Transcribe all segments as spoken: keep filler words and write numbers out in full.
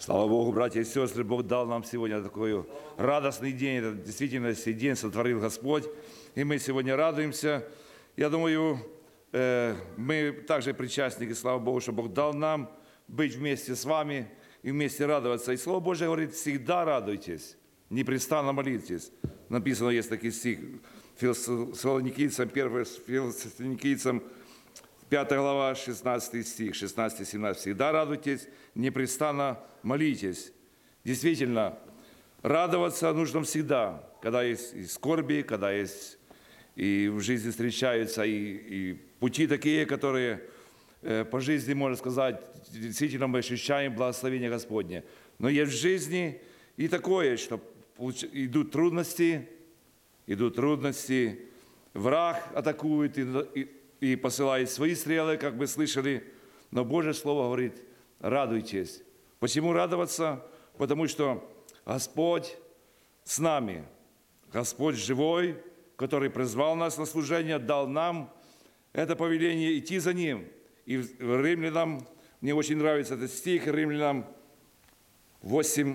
Слава Богу, братья и сестры, Бог дал нам сегодня такой радостный день. Это действительно сей день сотворил Господь, и мы сегодня радуемся. Я думаю, мы также причастники, слава Богу, что Бог дал нам быть вместе с вами и вместе радоваться. И Слово Божие говорит: всегда радуйтесь, непрестанно молитесь. Написано, есть такой стих Фессалоникийцам, первый Фессалоникийцам, пятая глава, шестнадцатый стих, шестнадцатый семнадцатый. Всегда радуйтесь, непрестанно молитесь. Действительно, радоваться нужно всегда, когда есть и скорби, когда есть и в жизни встречаются и, и пути такие, которые э, по жизни, можно сказать, действительно мы ощущаем благословение Господне. Но есть в жизни и такое, что идут трудности, идут трудности, враг атакует и, и, и посылает свои стрелы, как мы слышали. Но Божье Слово говорит: радуйтесь. Почему радоваться? Потому что Господь с нами. Господь живой, который призвал нас на служение, дал нам это повеление идти за Ним. И в Римлянам, мне очень нравится этот стих, Римлянам восемь,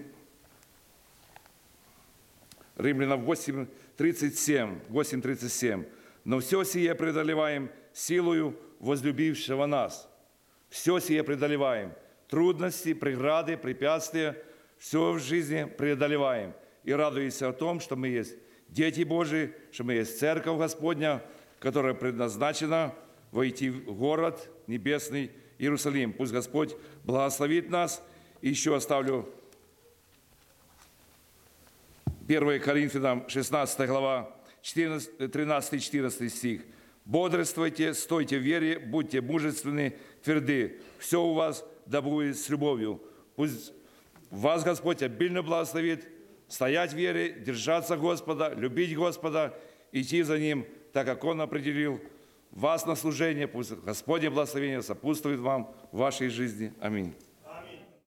Римлянам восемь, тридцать семь, восемь, тридцать семь. «Но все сие преодолеваем силою возлюбившего нас». Все сие преодолеваем. Трудности, преграды, препятствия, все в жизни преодолеваем. И радуемся о том, что мы есть дети Божии, что мы есть Церковь Господня, которая предназначена войти в город небесный Иерусалим. Пусть Господь благословит нас. И еще оставлю первое Коринфянам, шестнадцатая глава, тринадцатый-четырнадцатый стих. «Бодрствуйте, стойте в вере, будьте мужественны, тверды. Все у вас да будет с любовью». Пусть вас Господь обильно благословит стоять в вере, держаться Господа, любить Господа, идти за Ним, так как Он определил вас на служение. Пусть Господне благословение сопутствует вам в вашей жизни. Аминь.